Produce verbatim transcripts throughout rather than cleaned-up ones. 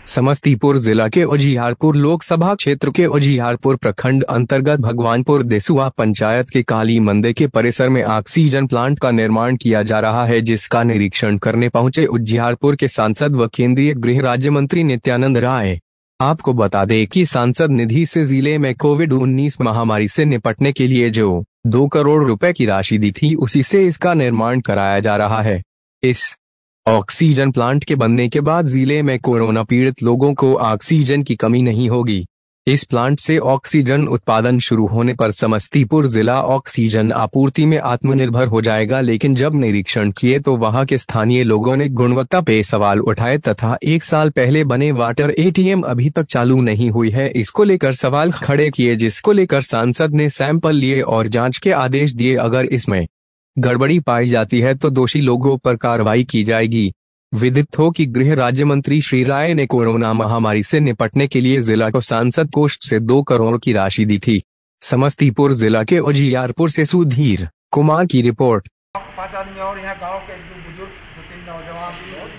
समस्तीपुर जिला के उजियारपुर लोकसभा क्षेत्र के उजियारपुर प्रखंड अंतर्गत भगवानपुर देसुआ पंचायत के काली मंदिर के परिसर में ऑक्सीजन प्लांट का निर्माण किया जा रहा है, जिसका निरीक्षण करने पहुंचे उजियारपुर के सांसद व केंद्रीय गृह राज्य मंत्री नित्यानंद राय। आपको बता दें कि सांसद निधि से जिले में कोविड उन्नीस महामारी से निपटने के लिए जो दो करोड़ रुपए की राशि दी थी, उसी से इसका निर्माण कराया जा रहा है। इस ऑक्सीजन प्लांट के बनने के बाद जिले में कोरोना पीड़ित लोगों को ऑक्सीजन की कमी नहीं होगी। इस प्लांट से ऑक्सीजन उत्पादन शुरू होने पर समस्तीपुर जिला ऑक्सीजन आपूर्ति में आत्मनिर्भर हो जाएगा। लेकिन जब निरीक्षण किए तो वहां के स्थानीय लोगों ने गुणवत्ता पे सवाल उठाए तथा एक साल पहले बने वाटर एटीएम अभी तक चालू नहीं हुई है, इसको लेकर सवाल खड़े किए, जिसको लेकर सांसद ने सैंपल लिए और जाँच के आदेश दिए। अगर इसमें गड़बड़ी पाई जाती है तो दोषी लोगों पर कार्रवाई की जाएगी। विदित हो कि गृह राज्य मंत्री श्री राय ने कोरोना महामारी से निपटने के लिए जिला को सांसद कोष से दो करोड़ की राशि दी थी। समस्तीपुर जिला के उजियारपुर से सुधीर कुमार की रिपोर्ट। पांच आदमी और यहाँ गांव के बुजुर्ग दो तीन नौजवान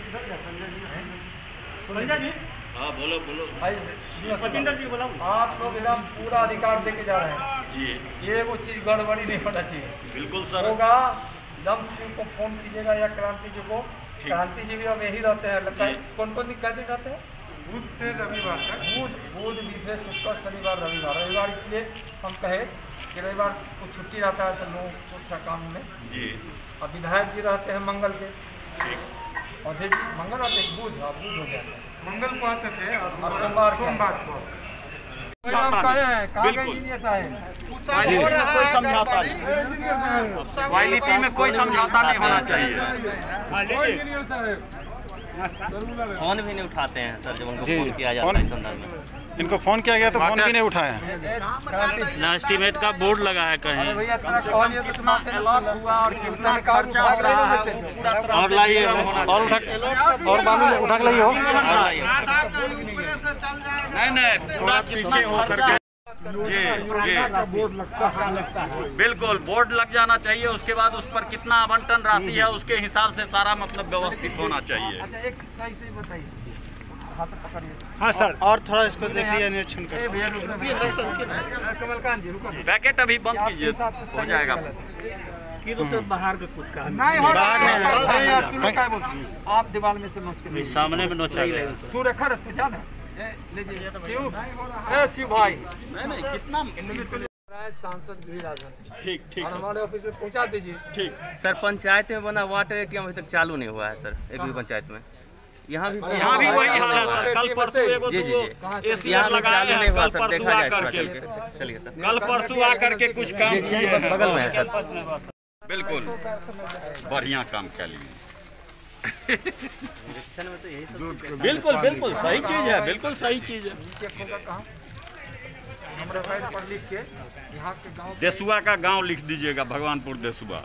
हाँ बोलो बोलो भाई जी बोला, आप लोग एकदम पूरा अधिकार देके जा रहे हैं जी। ये वो चीज गड़बड़ी नहीं होना चाहिए। बिल्कुल सर होगा एकदम शिव को फोन कीजिएगा या क्रांति जी को। क्रांति जी भी अब यही रहते हैं, लगता है कौन कौन दिन दिन रहते हैं? बुध से रविवार तक। बुध बुध बीफे शुक्र शनिवार रविवार। रविवार इसलिए हम कहे कि रविवार को छुट्टी रहता है तो लोग कुछ काम में जी। अब विधायक जी रहते हैं मंगल के, अधे जी मंगल आते हैं, बुध अब बुध हो गया सर, मंगल को आते थे और सोमवार सोमवार को। इंजीनियर साहब कोई समझौता नहीं, क्वालिटी में कोई समझौता नहीं होना चाहिए। फोन भी नहीं उठाते हैं सर, जब उनको फोन किया जाता है संदर्भ में। इनको फोन किया गया तो फोन भी नहीं उठाया। ना एस्टीमेट का बोर्ड लगा है कहीं और लाइए और उठा और बालू उठा के लाइए हो। नहीं नहीं पूरा पीछे होकर के जी जी बिल्कुल बोर्ड लग जाना चाहिए। उसके बाद उस पर कितना आवंटन राशि है उसके हिसाब से सारा मतलब व्यवस्थित होना चाहिए। अच्छा एक सही से बताइए। हाँ सर, और थोड़ा इसको देखिए, निरीक्षण करिए। कमलकांत जी रुको, पैकेट अभी बंद कीजिए, हो जाएगा। बाहर का कुछ कहा नहीं हो रहा, आप दीवार में से नोच के सामने में नोचा तू रखा रखते जाना शिव भाई कितना सांसद गृह राज्य मंत्री ठीक ठीक हमारे ऑफिस में पहुंचा दीजिए। ठीक सर, पंचायत में बना वाटर एटीएम अभी तक चालू नहीं हुआ है सर, एक भी पंचायत में। यहाँ भी यहाँ भी वही हाल है सर। कल परसों एगो जी जी जी एसीआर लगाए हैं, कल परसों देखा आ करके चलिए सर, कल परसों आ करके कुछ काम किए हैं। बगल में है सर। बिल्कुल बढ़िया काम किया लिए। बिल्कुल बिल्कुल सही चीज है, बिल्कुल सही चीज है। पढ़ लिख के यहाँ के गाँव देसुआ का गांव लिख दीजिएगा, भगवानपुर देसुआ।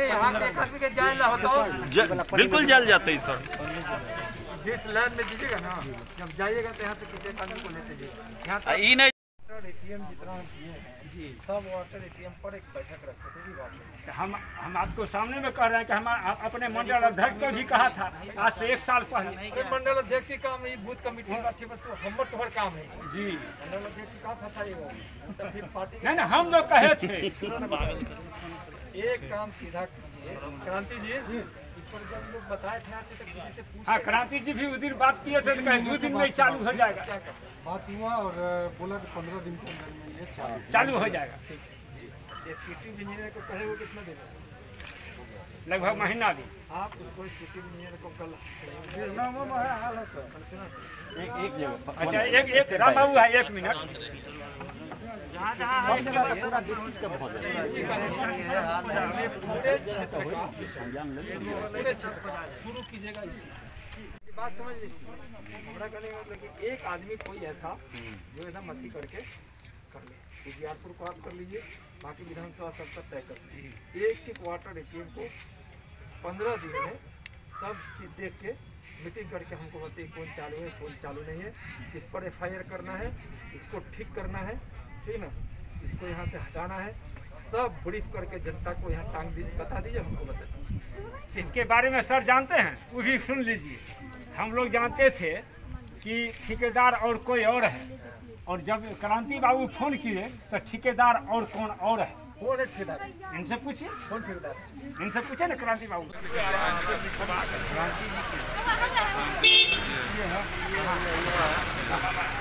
बिल्कुल जल जाते हैं सर। जिस लाइन में दीजिएगा ना, जब जाइएगा तो यहाँ से किसी आदमी को लेते जाइए। यहाँ ई नहीं एटीएम जितना जी सब वाटर एटीएम पर एक बैठक रखते थे। हम हम आपको सामने में कह रहे हैं कि हम अपने मंडल अध्यक्ष को भी कहा था आज से एक साल पहले। मंडल अध्यक्ष की काम है, बूथ कमेटी का तो हम तुम्हारा काम है जी। मंडल अध्यक्ष का था ये वो फिर पार्टी नहीं नहीं हम लोग कहे थे एक काम सीधा कीजिए क्रांति जी, इस पर जब लोग बताए थे आपसे तो किसी से पूछ। हाँ, क्रांति जी भी उस दिन बात किए थे, कहे दो दिन में चालू हो जाएगा। बात हुआ और बोला कि पंद्रह दिन के अंदर में ये चालू चालू हो जाएगा। एग्जीक्यूटिव इंजीनियर को कहे वो कितना देगा? लगभग महीना दिन। आप उसको एग्जीक्यूटिव इंजीनियर को कल एक एक जगह अच्छा एक एक राम बाबू है, एक मिनट जहाँ जहाँ पूरे क्षेत्र का पूरे क्षेत्र का शुरू कीजिएगा। बात समझ लीजिए, हमारा कहने का मतलब कि एक आदमी कोई ऐसा जो ऐसा मती करके कर ले, उजियारपुर को आप कर लीजिए, बाकी विधानसभा सब तक तय कर लीजिए। एक एक वाटर एटीएम को पंद्रह दिन में सब चीज देख के मीटिंग करके हमको बताइए कौन चालू है कौन चालू नहीं है, किस पर एफ आई आर करना है, इसको ठीक करना है, ठीक ना, इसको यहाँ से हटाना है, सब ब्रीफ करके जनता को यहाँ टांग दी बता दीजिए, हमको बता दीजिए। इसके बारे में सर जानते हैं, वो भी सुन लीजिए। हम लोग जानते थे कि ठेकेदार और कोई और है, और जब क्रांति बाबू फोन किए तो ठेकेदार और कौन और है, कौन है ठेकेदार? इनसे पूछिए, कौन ठेकेदार? इनसे पूछे ना क्रांति बाबू। क्रांति